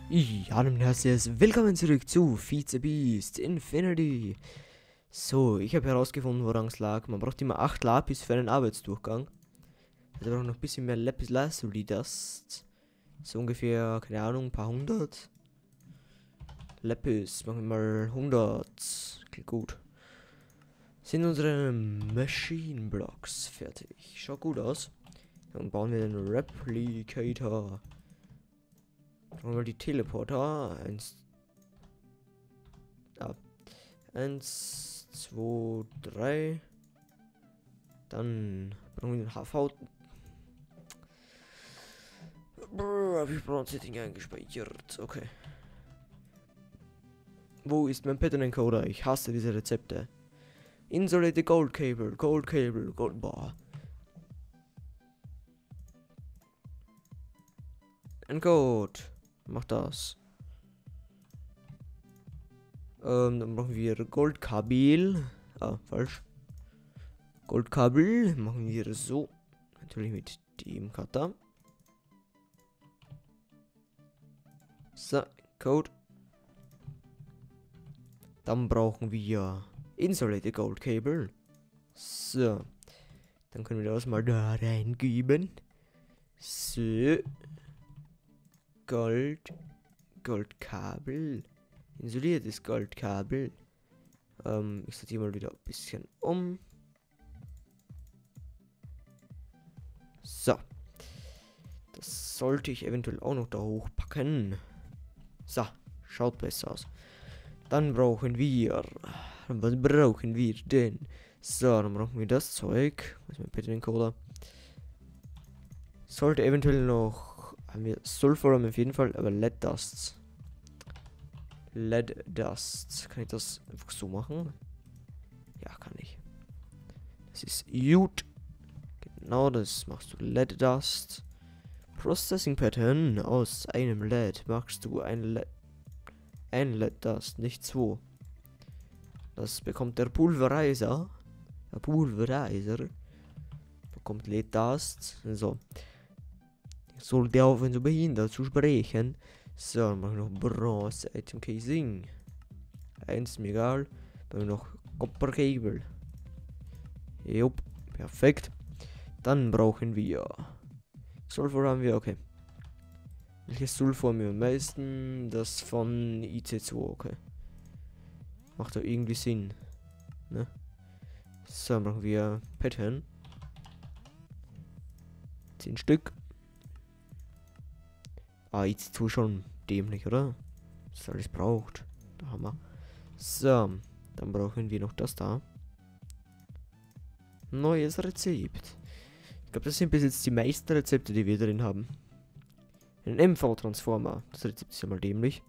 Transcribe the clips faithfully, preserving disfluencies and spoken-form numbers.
Ja, hallo und herzlich willkommen zurück zu Vize Beast Infinity. So, ich habe herausgefunden, woran es lag. Man braucht immer acht Lapis für einen Arbeitsdurchgang. Also braucht noch ein bisschen mehr Lapis Lazuli Dust. So ungefähr, keine Ahnung, ein paar hundert. Lapis, machen wir mal hundert. Klingt gut. Sind unsere Machine Blocks fertig. Schaut gut aus. Dann bauen wir den Replicator. Brauchen wir die Teleporter. Eins. Ah. Eins, zwei, drei. Dann brauchen wir den H V. Brrr, hab ich Bronze-Setting eingespeichert. Okay. Wo ist mein Pattern-Encoder? Ich hasse diese Rezepte. Insulated Gold Cable, Gold Cable, Gold Bar. Encode. Mach das. Ähm, dann brauchen wir Goldkabel. Ah, falsch. Goldkabel machen wir so. Natürlich mit dem Cutter. So, Code. Dann brauchen wir Insulated Gold Cable. So. Dann können wir das mal da reingeben. So. Gold. Goldkabel. Insuliertes Goldkabel. Ähm, ich sortiere mal wieder ein bisschen um. So. Das sollte ich eventuell auch noch da hochpacken. So. Schaut besser aus. Dann brauchen wir. Was brauchen wir denn? So, dann brauchen wir das Zeug. Was ist mein Pattern-Encoder? Sollte eventuell noch. Haben wir Sulfur auf jeden Fall, aber Lead Dust. Lead Dust. Kann ich das einfach so machen? Ja, kann ich. Das ist gut. Genau, das machst du. Lead Dust. Processing Pattern. Aus einem Lead machst du ein Lead. Ein Lead Dust, nicht zwei. Das bekommt der Pulverizer. Der Pulverizer bekommt Lead Dust. So. Soll der aufhören so behindert zu sprechen? So, dann machen wir noch Bronze Item Casing. Eins ist mir egal. Dann haben wir noch Copper Cable. Jupp, perfekt. Dann brauchen wir Sulfur haben wir, okay. Welches Sulfur haben wir am meisten? Das von I C zwei, okay. Macht doch irgendwie Sinn. Ne? So, dann brauchen wir Pattern. zehn Stück. Ah, I C zwei schon dämlich, oder? Was alles braucht. Da haben wir. So, dann brauchen wir noch das da. Neues Rezept. Ich glaube, das sind bis jetzt die meisten Rezepte, die wir drin haben. Ein M V-Transformer. Das Rezept ist ja mal dämlich.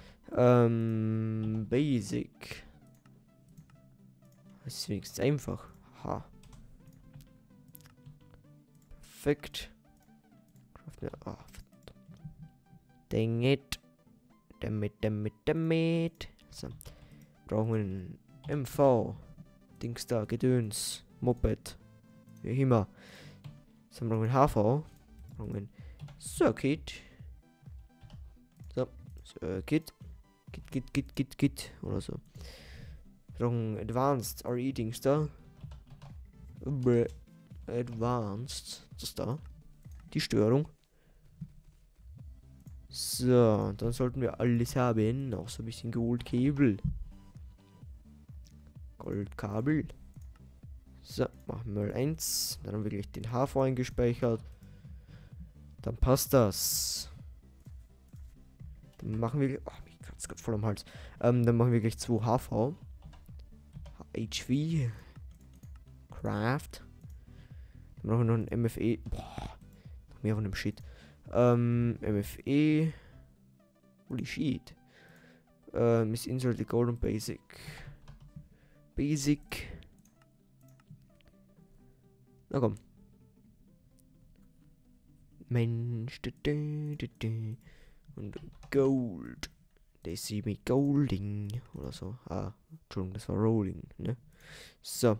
Ähm, Basic. Das ist wenigstens einfach. Ha. Perfekt. Ah, Dang it. Damit, damit, damit. So. Brauchen wir einen M V. Dings da, Gedöns. Moped. Wie immer. So, brauchen wir einen H V. Brauchen wir einen Circuit. So. Circuit. Git, git, git, git, git. Oder so. Brauchen Advanced R E Dings da. Bäh. Advanced. Das da. Die Störung. So, dann sollten wir alles haben. Auch so ein bisschen Goldkabel. Goldkabel. So, machen wir mal eins. Dann haben wir gleich den H V eingespeichert. Dann passt das. Dann machen wir. Oh, ich kratze gerade voll am Hals. Ähm, dann machen wir gleich zwei H V. H V. Craft. Dann brauchen wir noch ein M F E. Boah. Noch mehr von dem Shit. Ähm, M F E. Holy shit. Ähm, ist Insulated Gold und Basic. Basic. Na komm. Mensch. Da, da, da, da. Und Gold. They see me golding. Oder so. Ah, Entschuldigung, das war Rolling, ne? So.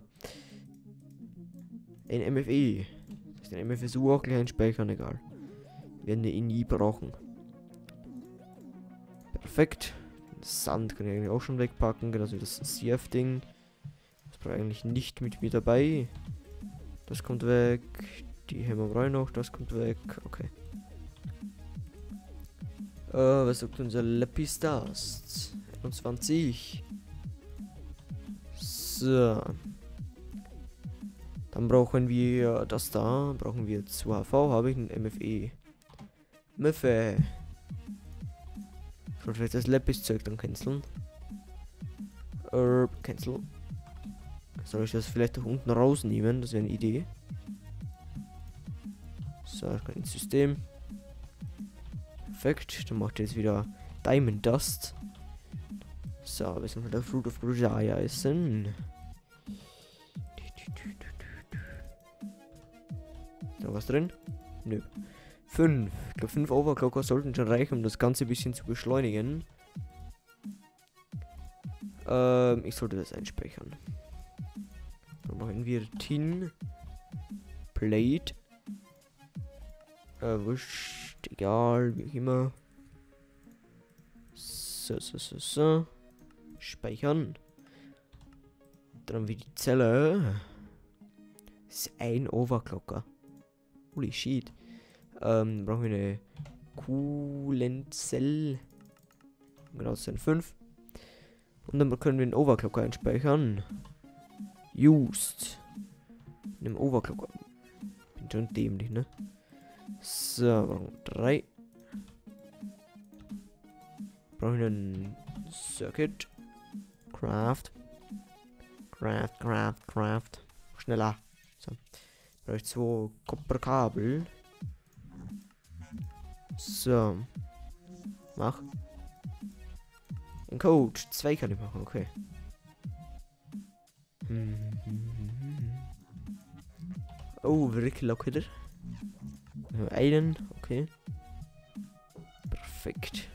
Ein M F E. Das ist ein M F S U auch gleich ein Speichern, egal. Werden wir ihn nie brauchen. Perfekt. Sand kann ich eigentlich auch schon wegpacken, genauso wie das C F-Ding. Das brauche ich eigentlich nicht mit mir dabei. Das kommt weg. Die Hämmer brauche ich noch, das kommt weg. Okay. Äh, was sagt unser Lapis Dust? einundzwanzig. So. Dann brauchen wir das da. Brauchen wir zu H V. Habe ich ein M F E. Müffe. Ich wollte vielleicht das Lapis-Zeug dann canceln. Äh, cancel. Soll ich das vielleicht auch unten rausnehmen? Das wäre eine Idee. So, ich kann ins System. Perfekt. Dann macht er jetzt wieder Diamond Dust. So, wir sind der Fruit of Grujaya essen. Ist noch was drin? Nö. fünf. Ich glaube, fünf Overclocker sollten schon reichen, um das Ganze ein bisschen zu beschleunigen. Ähm, ich sollte das einspeichern. Dann machen wir Tin. Plate. Äh, wurscht. Egal, wie auch immer. So, so, so, so. Speichern. Dann haben wir die Zelle. Das ist ein Overclocker. Holy shit. Ähm, brauchen wir eine Coolenzell. Genau, das sind fünf. Und dann können wir einen Overclocker einspeichern. Used. In einem Overclocker. Bin schon dämlich, ne? So, brauchen wir drei. Brauchen wir einen Circuit. Craft. Craft, Craft, Craft. Schneller. So. Brauche ich zwei Kupferkabel. So. Mach. Ein Code. Zwei kann ich machen, okay. Oh, wirklich locker. Einen, okay. Perfekt.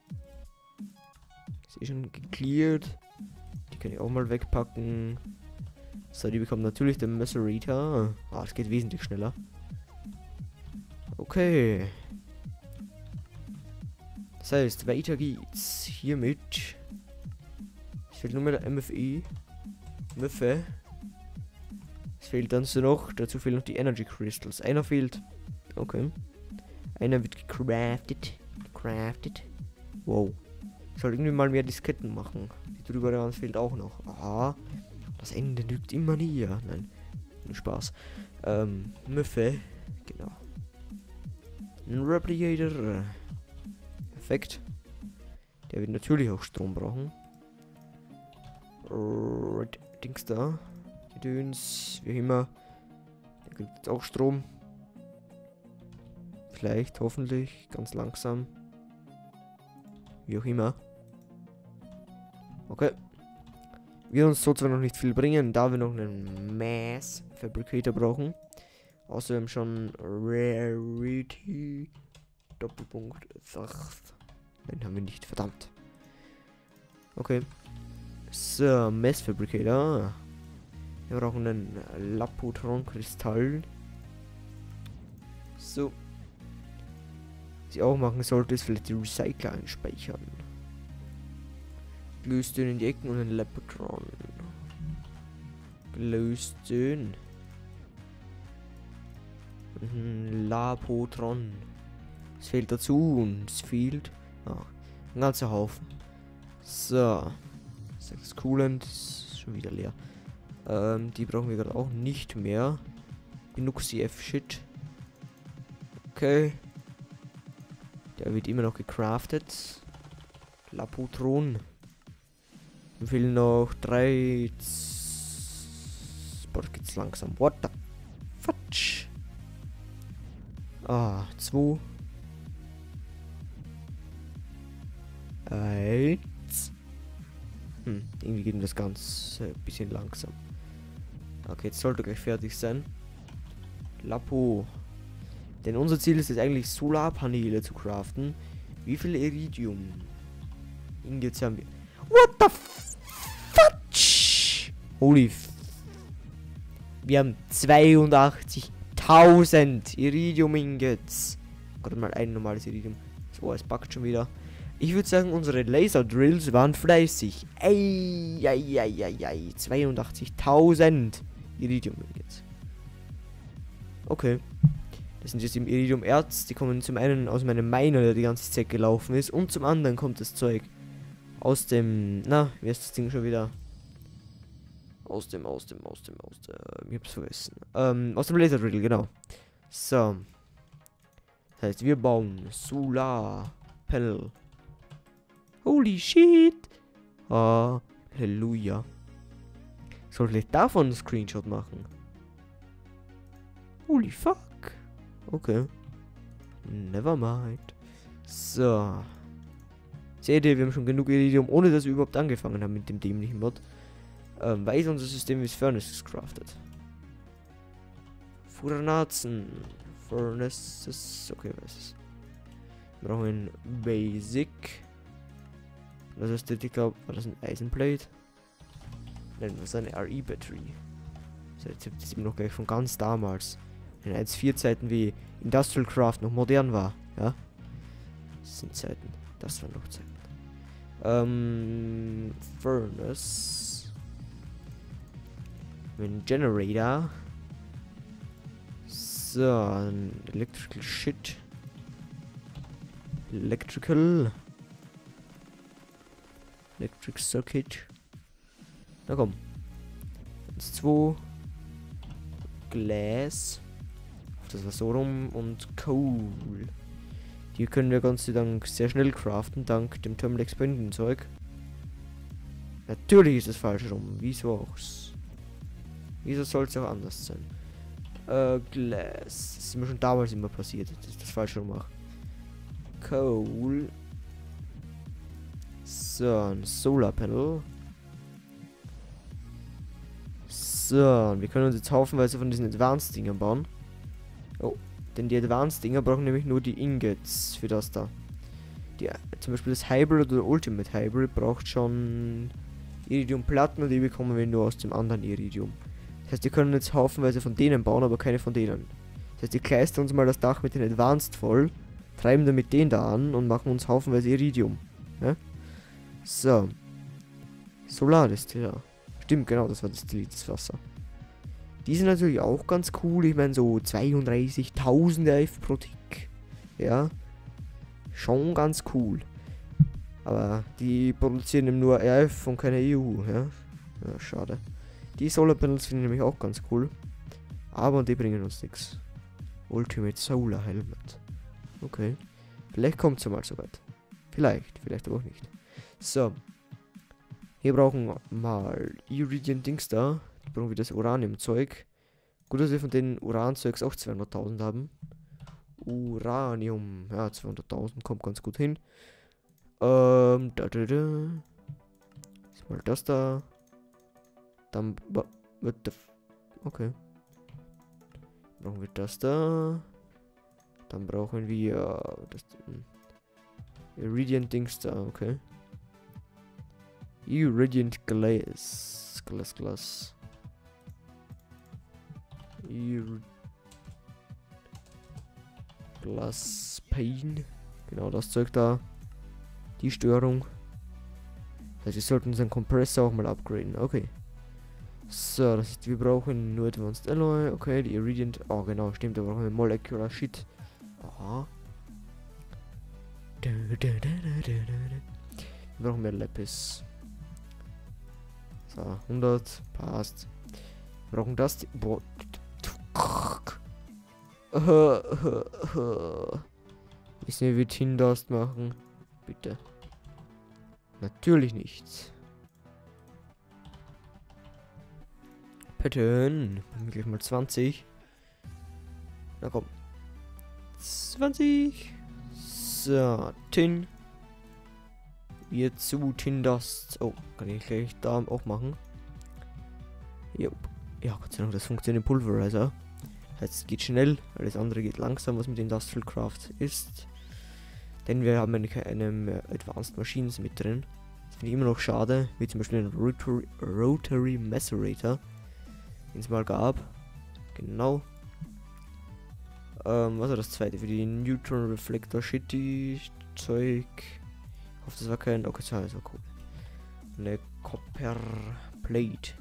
Ist eh schon geklärt. Die kann ich auch mal wegpacken. So, die bekommt natürlich den Messerita. Ah, es geht wesentlich schneller. Okay. Das heißt, weiter geht's. Hiermit. Es fehlt nur mehr der M F E. Müffe. Es fehlt dann so noch. Dazu fehlen noch die Energy Crystals. Einer fehlt. Okay. Einer wird gecraftet. Gecraftet. Wow. Ich soll irgendwie mal mehr Disketten machen. Die drüber dran fehlt auch noch. Aha. Das Ende lügt immer nie. Nein. Nur Spaß. Ähm, Müffe. Genau. Ein Replicator. Perfekt. Der wird natürlich auch Strom brauchen. Right. Dings da. Die Döns. Wie immer. Der kriegt jetzt auch Strom. Vielleicht, hoffentlich. Ganz langsam. Wie auch immer. Okay. Wir uns so zwar noch nicht viel bringen, da wir noch einen Mass Fabricator brauchen. Außerdem schon Rarity. Doppelpunkt. Sacht. Den haben wir nicht, verdammt. Okay. So, Mass Fabricator. Wir brauchen einen Lapotron-Kristall. So. Was ich auch machen sollte, ist vielleicht die Recycler einspeichern. Glühstön in die Ecken und ein Lapotron. Glühstön. Mhm, Lapotron. Es fehlt dazu und es fehlt. Ah, ein ganzer Haufen. So. Sechs Coolant. Ist schon wieder leer. Ähm, die brauchen wir gerade auch nicht mehr. Genug C F-Shit. Okay. Der wird immer noch gecraftet. Lapotron. Mir fehlen noch drei. Boah, geht's langsam. What the fudge? Ah, zwei. Eins. Hm, irgendwie geht das Ganze ein bisschen langsam. Okay, jetzt sollte gleich fertig sein. Lapo. Denn unser Ziel ist es eigentlich, Solarpaneele zu craften. Wie viel Iridium? Ingots haben wir. What the fudge? Holy f Wir haben zweiundachtzigtausend Iridium Ingots. Gerade mal ein normales Iridium. So, es packt schon wieder. Ich würde sagen, unsere Laserdrills waren fleißig. Ey, ey, ey, ey, ey. zweiundachtzigtausend Iridium jetzt. Okay. Das sind jetzt im Iridium-Erz. Die kommen zum einen aus meinem Miner, der die ganze Zeit gelaufen ist. Und zum anderen kommt das Zeug aus dem... Na, wie heißt das Ding schon wieder? Aus dem, aus dem, aus dem, aus dem... Ich hab's vergessen. Ähm, aus dem Laserdrill, genau. So. Das heißt, wir bauen Solar-Panel. Holy shit! Halleluja. Sollte ich davon einen Screenshot machen? Holy fuck. Okay. Never mind. So. Seht ihr, wir haben schon genug Iridium, ohne dass wir überhaupt angefangen haben mit dem dämlichen Mod. Ähm, weiß unser System, wie es Furnaces craftet. Furnazen. Furnaces. Okay, was ist es? Wir brauchen ein Basic. Das ist, ich glaube, war das ein Eisenplate? Nein, das ist eine R E-Battery. Das Rezept ist immer noch gleich von ganz damals. In eins Punkt vier Zeiten wie Industrial Craft noch modern war. Ja? Das sind Zeiten. Das waren noch Zeiten. Ähm. Furnace. Ein Generator. So, ein Electrical Shit. Electrical. Electric Circuit. Na komm. eins, zwei. Glas. Das war so rum. Und Coal. Die können wir Gott sei Dank sehr schnell craften, dank dem Thermal Expanding Zeug. Natürlich ist es falsch rum. Wieso auch's? Wieso soll es auch anders sein? Äh, Glas. Das ist mir schon damals immer passiert, dass ich das falsch rum mache. Coal. So, ein Solar Panel. So, wir können uns jetzt haufenweise von diesen Advanced Dingern bauen. Oh, denn die Advanced Dinger brauchen nämlich nur die Ingots für das da. Die, zum Beispiel das Hybrid oder Ultimate Hybrid braucht schon Iridium Platten und die bekommen wir nur aus dem anderen Iridium. Das heißt, wir können jetzt haufenweise von denen bauen, aber keine von denen. Das heißt, wir kleistern uns mal das Dach mit den Advanced voll, treiben damit den da an und machen uns haufenweise Iridium. Ja? So. Solardestiller. Stimmt, genau, das war das destilliertes Wasser. Die sind natürlich auch ganz cool. Ich meine, so zweiunddreißigtausend R F pro Tick. Ja. Schon ganz cool. Aber die produzieren eben nur R F und keine E U. Ja. Ja, schade. Die Solar Panels finde ich nämlich auch ganz cool. Aber die bringen uns nichts. Ultimate Solar Helmet. Okay. Vielleicht kommt es ja mal so weit. Vielleicht, vielleicht aber auch nicht. So. Hier brauchen wir mal Iridium Dings da. Die brauchen wir das Uranium-Zeug. Gut, dass wir von den Uran-Zeugs auch zweihunderttausend haben. Uranium. Ja, zweihunderttausend kommt ganz gut hin. Ähm, da, da, da. Ist mal das da. Dann, what the f okay. Brauchen wir das da. Dann brauchen wir das Iridium Dings da, okay. Iridium Glass. Glass, Glass. Ir Glass Pane. Genau das Zeug da. Die Störung. Das heißt, wir sollten unseren Kompressor auch mal upgraden. Okay. So, das heißt, wir brauchen nur Advanced Alloy. Okay, die Iridium. Oh, genau, stimmt. Da brauchen wir Molecular Shit. Aha. Wir brauchen mehr Lapis. So, hundert. Passt. Wir brauchen das. Die Boah. Wissen wir, wie Tindast machen? Bitte. Natürlich nicht. Pattern. Machen wir gleich mal zwanzig. Na komm. zwanzig. So, Tin. Wir zu Tindast. Oh, kann ich gleich da auch machen. Jupp. Ja, Gott sei Dank, das funktioniert im Pulverizer. Das heißt, es geht schnell, alles andere geht langsam, was mit Industrial Craft ist. Denn wir haben keine mehr Advanced Machines mit drin. Das finde ich immer noch schade, wie zum Beispiel den Rotary, Rotary Macerator, den es mal gab. Genau. Ähm, was war das zweite? Für die Neutron Reflector Shitty Zeug. Ich hoffe, das war kein. Okay, das war so cool. Eine Copper Plate.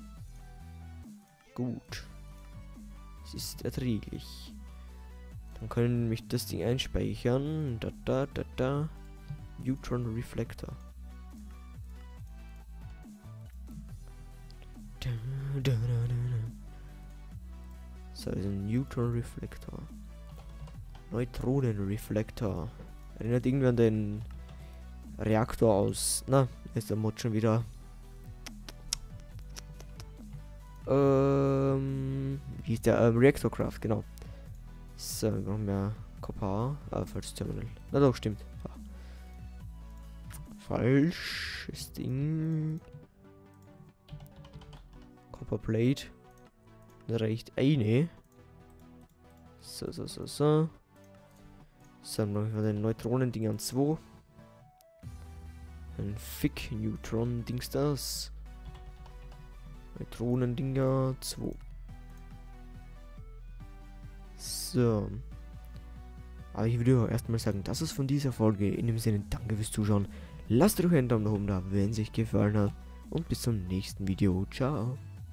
Gut. Es ist erträglich. Dann können wir mich das Ding einspeichern. Da, da, da, da. Neutron Reflector. Da, da, da, da. So, ist ein Neutron Reflector. Neutronen Reflector. Erinnert irgendwie an den Reaktor aus. Na, ist der Mod schon wieder. Ähm, wie ist der? Ähm, Reaktorcraft, genau. So, wir brauchen mehr Copper. Ah, falsches Terminal. Na doch, stimmt. Ja. Falsches Ding. Copperplate. Da reicht eine. So, so, so, so. So, dann brauchen wir den Neutronen-Ding an zwei. Ein Fick-Neutron-Dings das. Neutronendinger zwei. So. Aber ich würde erstmal sagen, das ist von dieser Folge. In dem Sinne, danke fürs Zuschauen. Lasst doch einen Daumen nach oben da, wenn es euch gefallen hat. Und bis zum nächsten Video. Ciao.